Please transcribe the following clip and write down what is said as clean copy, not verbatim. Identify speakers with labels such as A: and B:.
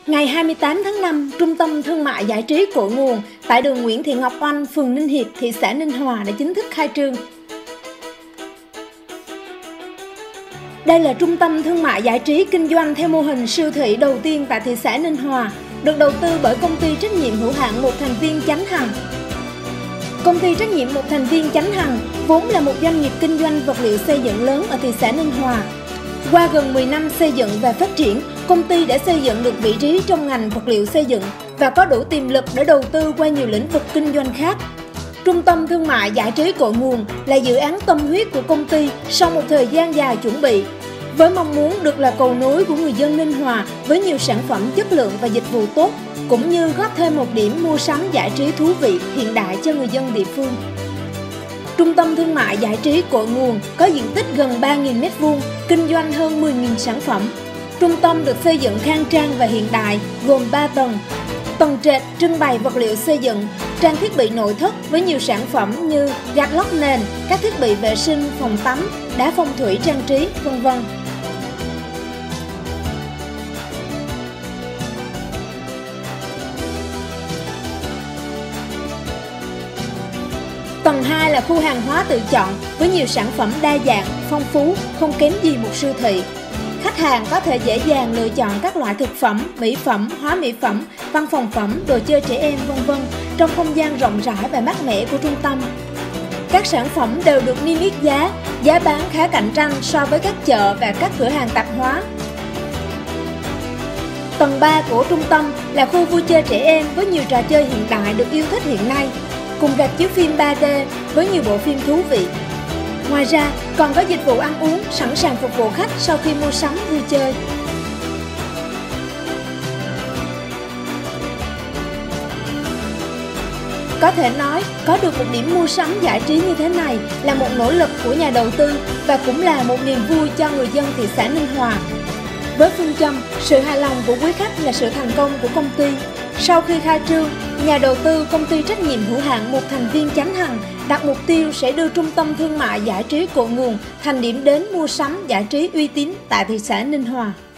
A: Ngày 28 tháng 5, Trung tâm Thương mại Giải trí Cội Nguồn tại đường Nguyễn Thị Ngọc Oanh, phường Ninh Hiệp, thị xã Ninh Hòa đã chính thức khai trương. Đây là trung tâm thương mại giải trí kinh doanh theo mô hình siêu thị đầu tiên tại thị xã Ninh Hòa, được đầu tư bởi công ty trách nhiệm hữu hạn một thành viên Chánh Hằng. Công ty trách nhiệm một thành viên Chánh Hằng vốn là một doanh nghiệp kinh doanh vật liệu xây dựng lớn ở thị xã Ninh Hòa. Qua gần 10 năm xây dựng và phát triển, công ty đã xây dựng được vị trí trong ngành vật liệu xây dựng và có đủ tiềm lực để đầu tư qua nhiều lĩnh vực kinh doanh khác. Trung tâm Thương mại Giải trí Cội Nguồn là dự án tâm huyết của công ty sau một thời gian dài chuẩn bị, với mong muốn được là cầu nối của người dân Ninh Hòa với nhiều sản phẩm chất lượng và dịch vụ tốt, cũng như góp thêm một điểm mua sắm giải trí thú vị hiện đại cho người dân địa phương. Trung tâm Thương mại Giải trí Cội Nguồn có diện tích gần 3.000 m², kinh doanh hơn 10.000 sản phẩm. Trung tâm được xây dựng khang trang và hiện đại, gồm 3 tầng. Tầng trệt trưng bày vật liệu xây dựng, trang thiết bị nội thất với nhiều sản phẩm như gạch lót nền, các thiết bị vệ sinh, phòng tắm, đá phong thủy trang trí, v.v. Tầng 2 là khu hàng hóa tự chọn với nhiều sản phẩm đa dạng, phong phú, không kém gì một siêu thị. Khách hàng có thể dễ dàng lựa chọn các loại thực phẩm, mỹ phẩm, hóa mỹ phẩm, văn phòng phẩm, đồ chơi trẻ em, v.v. trong không gian rộng rãi và mát mẻ của trung tâm. Các sản phẩm đều được niêm yết giá bán khá cạnh tranh so với các chợ và các cửa hàng tạp hóa. Tầng 3 của trung tâm là khu vui chơi trẻ em với nhiều trò chơi hiện đại được yêu thích hiện nay, cùng rạp chiếu phim 3D với nhiều bộ phim thú vị. Ngoài ra, còn có dịch vụ ăn uống sẵn sàng phục vụ khách sau khi mua sắm vui chơi. Có thể nói, có được một điểm mua sắm giải trí như thế này là một nỗ lực của nhà đầu tư và cũng là một niềm vui cho người dân thị xã Ninh Hòa. Với phương châm, sự hài lòng của quý khách là sự thành công của công ty. Sau khi khai trương, nhà đầu tư công ty trách nhiệm hữu hạn một thành viên Chánh Hằng đặt mục tiêu sẽ đưa Trung tâm Thương mại Giải trí Cội Nguồn thành điểm đến mua sắm giải trí uy tín tại thị xã Ninh Hòa.